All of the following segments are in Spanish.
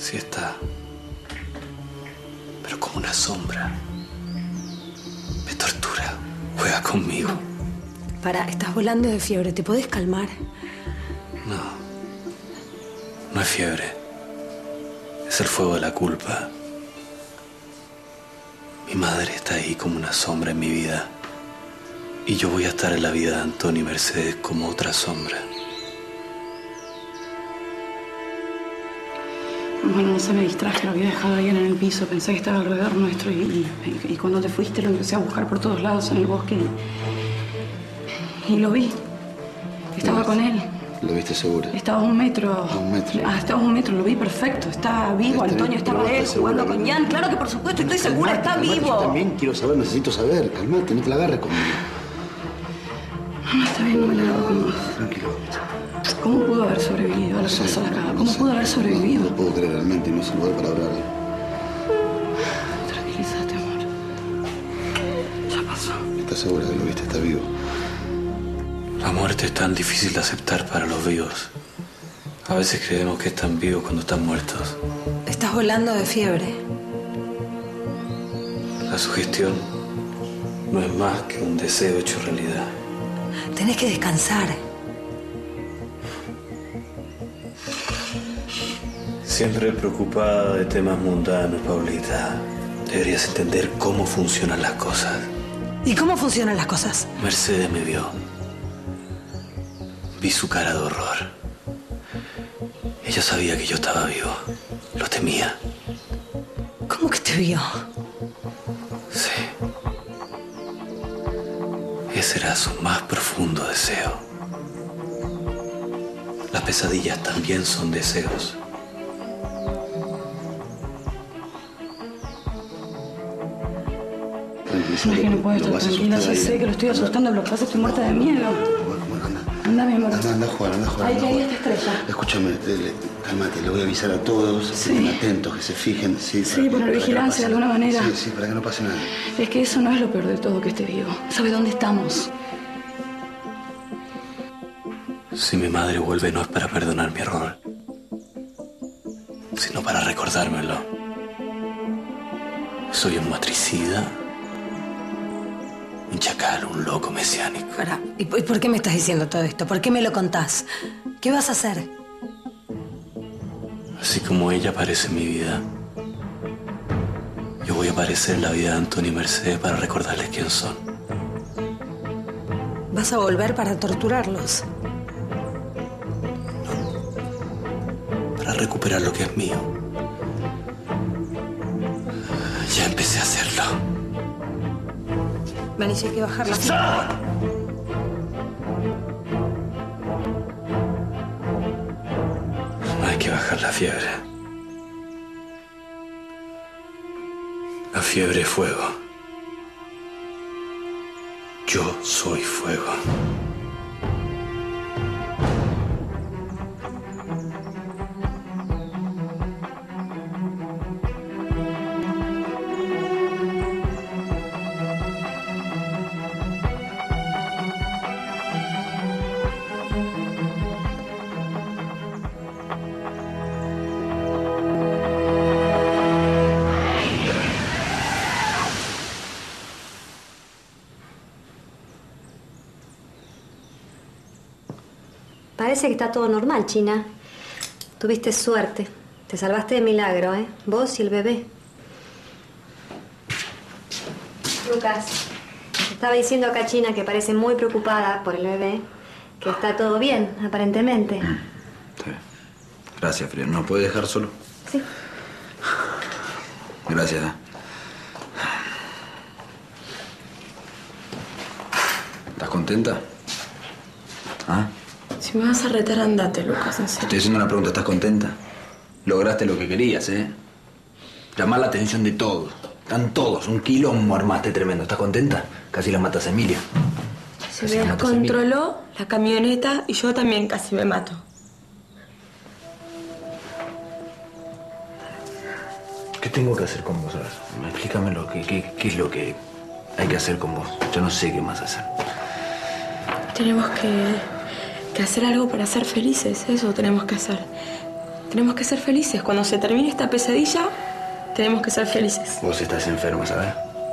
Sí está. Pero como una sombra. Me tortura. Juega conmigo. Pará, estás volando de fiebre. ¿Te podés calmar? No. No es fiebre. Es el fuego de la culpa. Mi madre está ahí como una sombra en mi vida. Y yo voy a estar en la vida de Antonio y Mercedes como otra sombra. Bueno, no se me distraje, lo había dejado ahí en el piso. Pensé que estaba alrededor nuestro y cuando te fuiste lo empecé a buscar por todos lados en el bosque y lo vi. Estaba con él. ¿Lo viste seguro? Estaba a 1 metro. ¿A 1 metro? Estaba a 1 metro, lo vi perfecto. Está vivo, Antonio, estaba él jugando con Jan. Claro que por supuesto, estoy segura, está vivo. Yo también quiero saber, necesito saber. Calmate, no te la agarres conmigo. No, está bien, no me la agarro con vos. Tranquilo. ¿Cómo pudo haber sobrevivido a lo que pasó acá? ¿Cómo pudo haber sobrevivido? No lo puedo creer realmente, no es un lugar para hablar. Tranquilízate, amor. Ya pasó. ¿Estás segura que lo viste? Está vivo. La muerte es tan difícil de aceptar para los vivos. A veces creemos que están vivos cuando están muertos. Estás volando de fiebre. La sugestión no es más que un deseo hecho realidad. Tenés que descansar. Siempre preocupada de temas mundanos, Paulita. Deberías entender cómo funcionan las cosas. ¿Y cómo funcionan las cosas? Mercedes me vio. Vi su cara de horror. Ella sabía que yo estaba vivo. Lo temía. ¿Cómo que te vio? Sí. Ese era su más profundo deseo. Las pesadillas también son deseos. No es que no puedo estar tranquila, yo sé que lo estoy asustando, pero lo que pasa es que estoy muerta de miedo. Anda, mi amor. Anda, Juan, anda, Juan. Ahí está Estrella. Escúchame, cálmate, le voy a avisar a todos, que estén atentos, que se fijen. Sí, poner vigilancia de alguna manera. Sí, para que no pase nada. Es que eso no es lo peor de todo, que esté vivo. ¿Sabe dónde estamos? Si mi madre vuelve no es para perdonar mi error, sino para recordármelo. Soy un matricida, un chacal, un loco mesiánico. Pará, ¿y por qué me estás diciendo todo esto? ¿Por qué me lo contás? ¿Qué vas a hacer? Así como ella aparece en mi vida, yo voy a aparecer en la vida de Antonio y Mercedes para recordarles quién son. ¿Vas a volver para torturarlos? Para recuperar lo que es mío. Ya empecé a hacerlo. Vení, hay que bajar la fiebre. No hay que bajar la fiebre. La fiebre es fuego. Yo soy fuego. Parece que está todo normal, China. Tuviste suerte. Te salvaste de milagro, ¿eh? Vos y el bebé. Lucas, te estaba diciendo acá China que parece muy preocupada por el bebé. Que está todo bien, aparentemente. Está bien. Gracias, Frío. ¿No puede dejar solo? Sí. Gracias. ¿Estás contenta? ¿Ah? Si me vas a retar, andate, Lucas, en Te serio. estoy haciendo una pregunta. ¿Estás contenta? Lograste lo que querías, ¿eh? Llamar la atención de todos. Están todos. Un quilombo armaste tremendo. ¿Estás contenta? Casi la matas a Emilia. Se me descontroló la camioneta y yo también casi me mato. ¿Qué tengo que hacer con vos ahora? Explícamelo. ¿Qué es lo que hay que hacer con vos? Yo no sé qué más hacer. Tenemos que hacer algo para ser felices. Eso tenemos que hacer. Tenemos que ser felices. Cuando se termine esta pesadilla, tenemos que ser felices. Vos estás enferma, ¿sabes?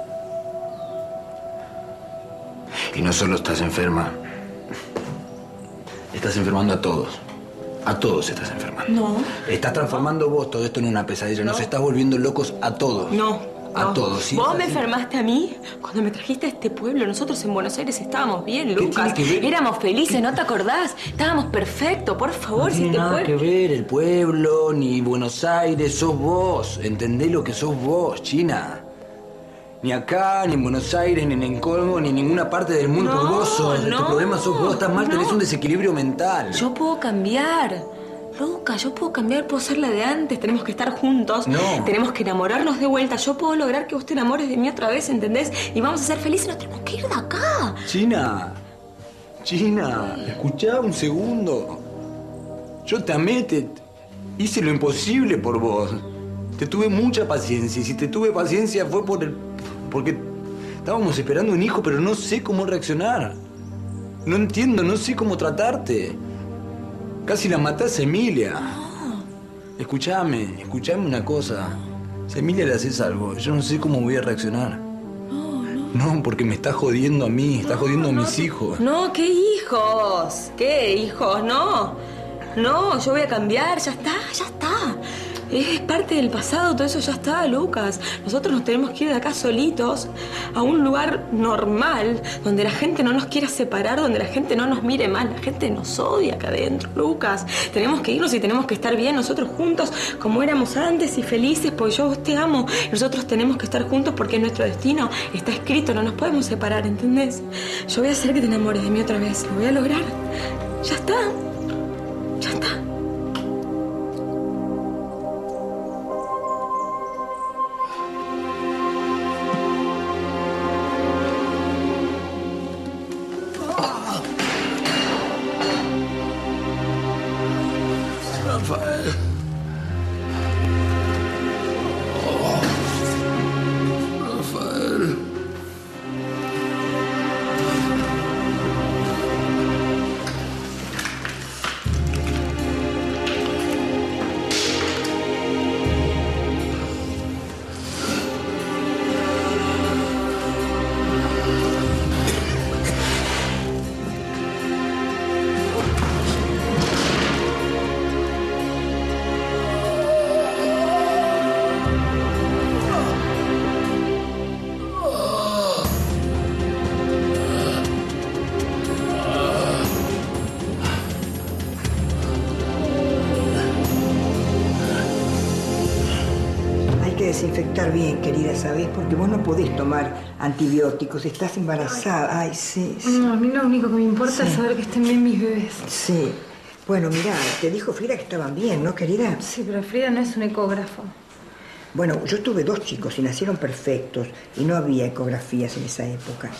Y no solo estás enferma. Estás enfermando a todos. A todos estás enfermando. No. Estás transformando vos todo esto en una pesadilla. Nos estás volviendo locos a todos. No. A todos, ¿sí? Vos me enfermaste a mí cuando me trajiste a este pueblo. Nosotros en Buenos Aires estábamos bien, Lucas. ¿Qué tiene que ver? Éramos felices, ¿no te acordás? Estábamos perfectos, por favor. No tiene nada que ver el pueblo, ni Buenos Aires. Sos vos. Entendés lo que sos vos, China. Ni acá, ni en Buenos Aires, ni en Colmo, ni en ninguna parte del mundo. No, Vos sos. Tu problema sos vos. Estás mal, tenés un desequilibrio mental. Yo puedo cambiar. Lucas, yo puedo cambiar, puedo ser la de antes. Tenemos que estar juntos. No. Tenemos que enamorarnos de vuelta. Yo puedo lograr que vos te enamores de mí otra vez, ¿entendés? Y vamos a ser felices. Nos tenemos que ir de acá. China, escuchá un segundo. Yo te amé, hice lo imposible por vos. Te tuve mucha paciencia. Y si te tuve paciencia fue porque estábamos esperando un hijo, pero no sé cómo reaccionar. No entiendo, no sé cómo tratarte. Casi la matás a Emilia. No. Escuchame una cosa. Si a Emilia le haces algo, yo no sé cómo voy a reaccionar. No, porque me está jodiendo a mí, está jodiendo a mis hijos. No, ¿qué hijos? ¿Qué hijos? No, yo voy a cambiar, ya está. Es parte del pasado, todo eso ya está, Lucas. Nosotros nos tenemos que ir de acá solitos a un lugar normal, donde la gente no nos quiera separar, donde la gente no nos mire mal. La gente nos odia acá adentro, Lucas. Tenemos que irnos y tenemos que estar bien nosotros juntos, como éramos antes y felices, porque yo a vos te amo. Nosotros tenemos que estar juntos porque nuestro destino está escrito, no nos podemos separar, ¿entendés? Yo voy a hacer que te enamores de mí otra vez, lo voy a lograr. Ya está. Desinfectar bien, querida, ¿sabes? Porque vos no podés tomar antibióticos, estás embarazada. Ay, sí. No, a mí lo único que me importa es saber que estén bien mis bebés. Sí. Bueno, mirá, te dijo Frida que estaban bien, ¿no, querida? Sí, pero Frida no es un ecógrafo. Bueno, yo tuve 2 chicos y nacieron perfectos y no había ecografías en esa época.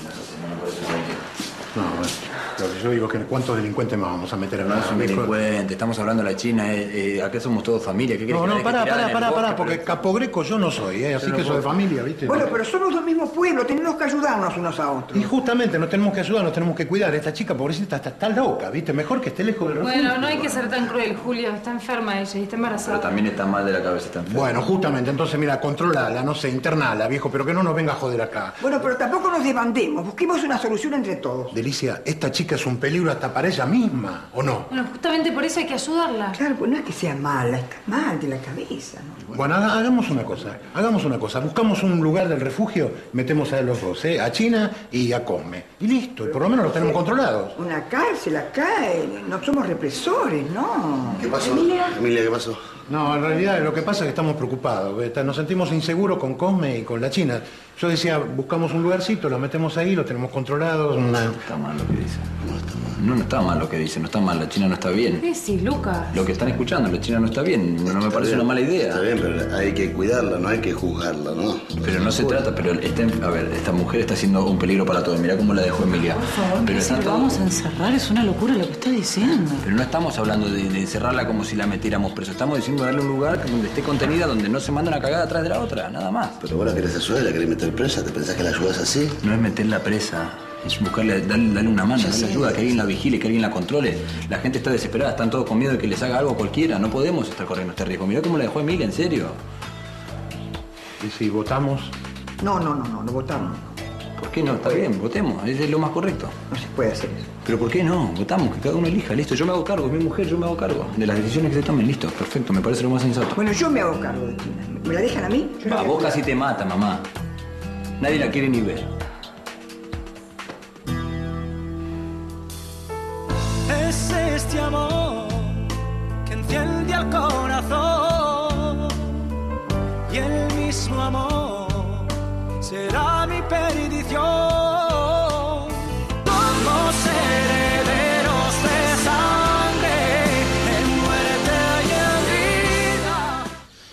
No, bueno. Lo que yo digo es que ¿cuántos delincuentes más vamos a meter en la No son delincuentes, estamos hablando de la China, acá somos todos familia. ¿Qué querés que pará, porque capogreco yo no soy, así que soy de familia, ¿viste? Bueno, pero somos del mismo pueblo, tenemos que ayudarnos unos a otros. Y justamente nos tenemos que ayudar, nos tenemos que cuidar. Esta chica, pobrecita, está loca, ¿viste? Mejor que esté lejos del refugio. Bueno, no hay que ser tan cruel, Julio. Está enferma ella y está embarazada. Pero también está mal de la cabeza, está enferma. Bueno, justamente, entonces, mira, controlala, no sé, internala, viejo, pero que no nos venga a joder acá. Bueno, pero tampoco nos desbandemos, busquemos una solución entre todos. Delicia, esta chica es un peligro hasta para ella misma, ¿o no? Bueno, justamente por eso hay que ayudarla. Claro, pues no es que sea mala, está mal de la cabeza, ¿no? Bueno, hagamos una cosa. Buscamos un lugar del refugio, metemos a los dos, a China y a Cosme. Y listo, y por lo menos los tenemos controlados. Una cárcel acá, no somos represores, ¿no? ¿Qué pasó? Emilia, ¿qué pasó? No, en realidad lo que pasa es que estamos preocupados. Nos sentimos inseguros con Cosme y con la China. Yo decía, buscamos un lugarcito, lo metemos ahí, lo tenemos controlados. No está mal lo que dice. No está mal lo que dice, no está mal, la China no está bien. ¿Qué sí, Lucas? Lo que están escuchando, la China no está bien, no me parece una mala idea. Está bien, pero hay que cuidarla, no hay que juzgarla, ¿no? Pero no se trata, pero a ver, esta mujer está siendo un peligro para todos. Mirá cómo la dejó Emilia. Por favor, pero si lo vamos a encerrar, es una locura lo que está diciendo. Pero no estamos hablando de encerrarla como si la metiéramos preso. Estamos diciendo darle un lugar donde esté contenida, donde no se manda una cagada atrás de la otra, nada más. Pero vos la querés ayudar, la querés meter presa, ¿te pensás que la ayudas así? No es meterla presa. Es buscarle, darle una mano, darle ayuda, que alguien la vigile, que alguien la controle. La gente está desesperada, están todos con miedo de que les haga algo a cualquiera. No podemos estar corriendo este riesgo. Mirá cómo la dejó Emilia, en serio. ¿Y si votamos? No votamos. ¿Por qué no? Está bien, votemos. Es lo más correcto. No se puede hacer eso. ¿Pero por qué no? Votamos, que cada uno elija. Listo, yo me hago cargo, es mi mujer, yo me hago cargo. De las decisiones que se tomen, listo, perfecto, me parece lo más sensato. Bueno, yo me hago cargo de Tina. ¿Me la dejan a mí? Va, vos casi te mata, mamá. Nadie la quiere ni ver. Es este amor que enciende al corazón y el mismo amor será mi perdición. Somos herederos de sangre, en muerte y en vida.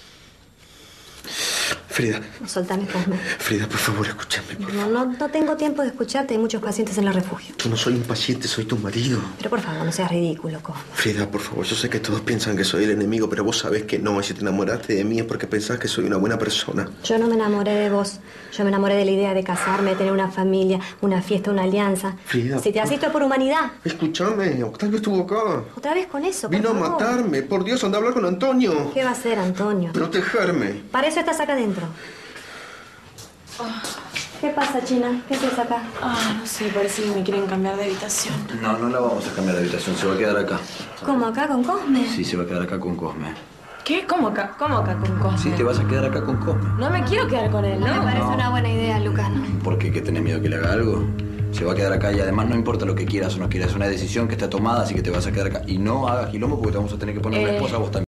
Frida. Soltame, Cosme. Frida, por favor, escúchame. No tengo tiempo de escucharte. Hay muchos pacientes en el refugio. Yo no soy un paciente, soy tu marido. Pero por favor, no seas ridículo, Cosme. Frida, por favor, yo sé que todos piensan que soy el enemigo, pero vos sabés que no. Y si te enamoraste de mí es porque pensás que soy una buena persona. Yo no me enamoré de vos. Yo me enamoré de la idea de casarme, de tener una familia, una fiesta, una alianza. Frida. Si te asisto es por humanidad. Escúchame, Octavio estuvo acá. Otra vez con eso, por Vino favor. a matarme. Por Dios, anda a hablar con Antonio. ¿Qué va a hacer, Antonio? Protegerme. Para eso estás acá adentro. ¿Qué pasa, China? ¿Qué haces acá? No sé, parece que me quieren cambiar de habitación. No la vamos a cambiar de habitación, se va a quedar acá. ¿Cómo acá con Cosme? Sí, se va a quedar acá con Cosme. ¿Qué? ¿Cómo acá? ¿Cómo acá con Cosme? Sí, te vas a quedar acá con Cosme. No me quiero quedar con él, No ¿no? me parece No. una buena idea, Lucas. ¿Por qué? ¿Que tenés miedo que le haga algo? Se va a quedar acá y además no importa lo que quieras o no quieras, es una decisión que está tomada, así que te vas a quedar acá. Y no hagas quilombo porque te vamos a tener que poner una esposa a vos también.